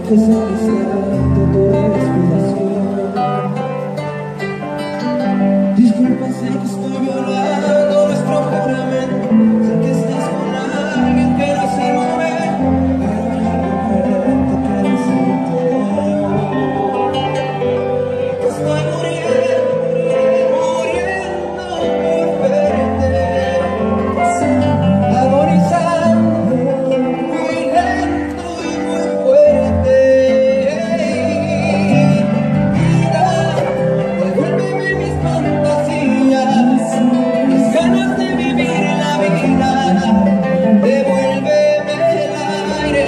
que sacrificando tu respiración. Disculpa, sé que estoy violando nuestro juramento. Sé que estás con alguien que no se mueve, pero hay algo fuerte que decirte. Que estoy muriendo por verte, agonizando muy lento y muy fuerte. Vida, devuélveme mis fantasías, mis ganas de vivir la vida, devuélveme el aire.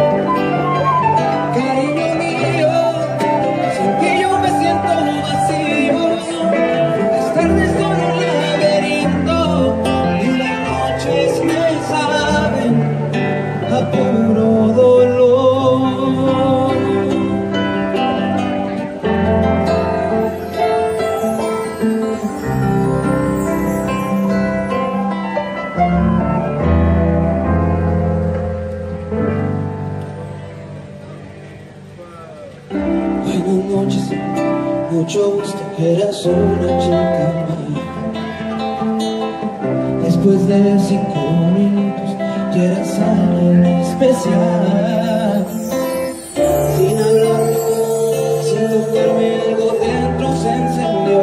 Cariño mío, sin ti yo me siento vacío. Las tardes son un laberinto y las noches me saben a puro dolor. Buenas noches, mucho gusto, eras una chica mía. Después de 5 minutos ya eras alguien especial. Sin hablar, sin tocarme, algo dentro se encendió.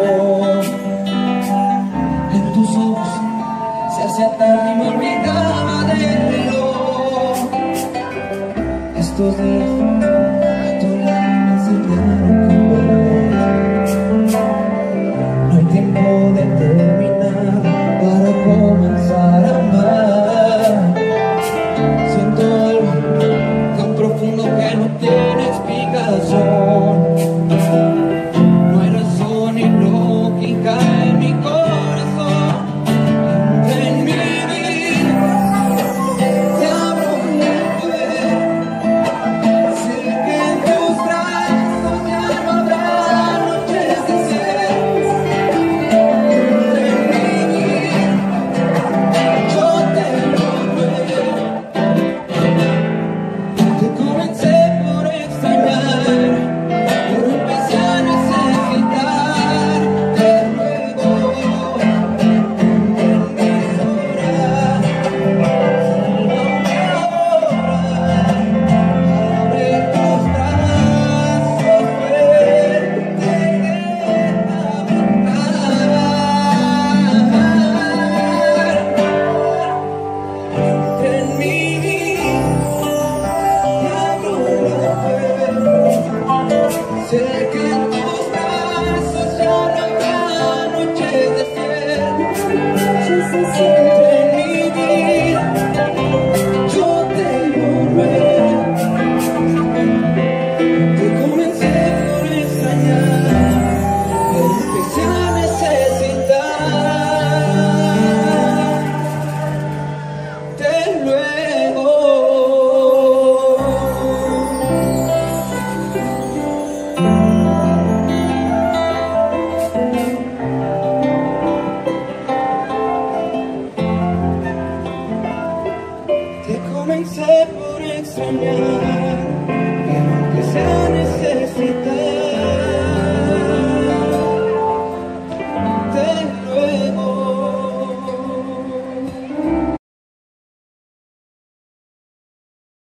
En tus ojos se hacía tarde y me olvidaba del reloj. Estos días a tu lado me enseñaron que no hay tiempo determinado para comenzar a amar. Siento algo tan profundo que no tiene explicación. No hay razón ni lógica en mi corazón. Entra en mi vida, te abro la puerta. Sé que en tus brazos ya no habrá noches de ser. Entra en mi vida, yo te volveré. Te comencé por extrañar, pero empecé a necesitar de nuevo. En mis horas, sálvame ahora. Abre tus brazos fuertes, déjame entrar. Entra en mi vida, te abro la puerta. Sé que en tus brazos ya no habrá noches de fiel. Entra en mi vida, yo te volveré. Te comencé por extrañar.